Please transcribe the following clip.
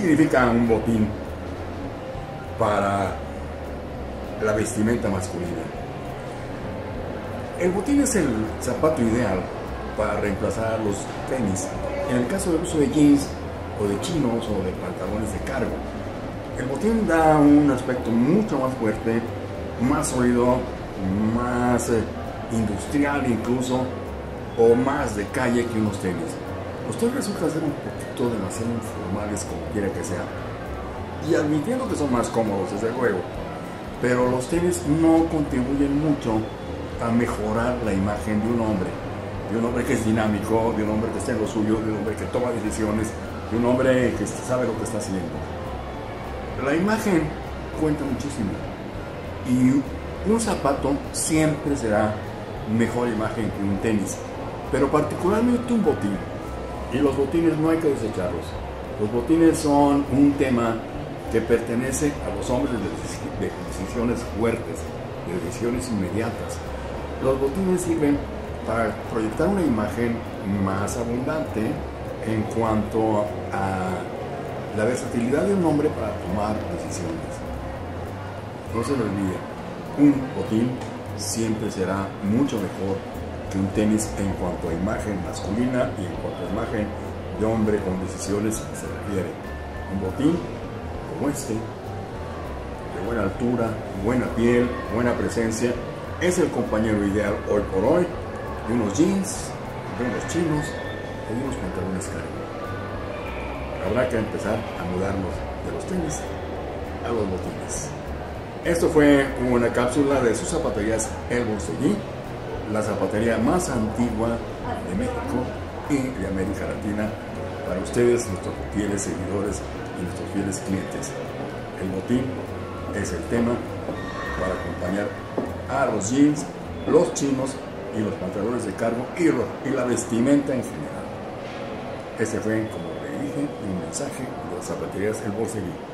significa un botín para la vestimenta masculina? El botín es el zapato ideal para reemplazar los tenis. En el caso del uso de jeans o de chinos o de pantalones de cargo, el botín da un aspecto mucho más fuerte, más sólido, más industrial incluso, o más de calle que unos tenis. Los tenis resultan ser un poquito demasiado informales, como quiera que sea, y admitiendo que son más cómodos desde luego, pero los tenis no contribuyen mucho a mejorar la imagen de un hombre que es dinámico, de un hombre que está en lo suyo, de un hombre que toma decisiones, de un hombre que sabe lo que está haciendo. La imagen cuenta muchísimo, y un zapato siempre será mejor imagen que un tenis, pero particularmente un botín. Y los botines no hay que desecharlos. Los botines son un tema que pertenece a los hombres de decisiones fuertes, de decisiones inmediatas. Los botines sirven para proyectar una imagen más abundante en cuanto a la versatilidad de un hombre para tomar decisiones. No se lo olvide, un botín siempre será mucho mejor que un tenis en cuanto a imagen masculina y en cuanto a imagen de hombre con decisiones se refiere. Un botín como este, de buena altura, buena piel, buena presencia, es el compañero ideal hoy por hoy de unos jeans, de unos chinos o de unos pantalones cargo. Habrá que empezar a mudarnos de los tenis a los botines. Esto fue una cápsula de sus zapaterías El Borceguí, la zapatería más antigua de México y de América Latina, para ustedes, nuestros fieles seguidores y nuestros fieles clientes. El botín es el tema para acompañar a los jeans, los chinos y los pantalones de cargo y la vestimenta en general. Este fue, como le dije, un mensaje de las zapaterías El Borceguí.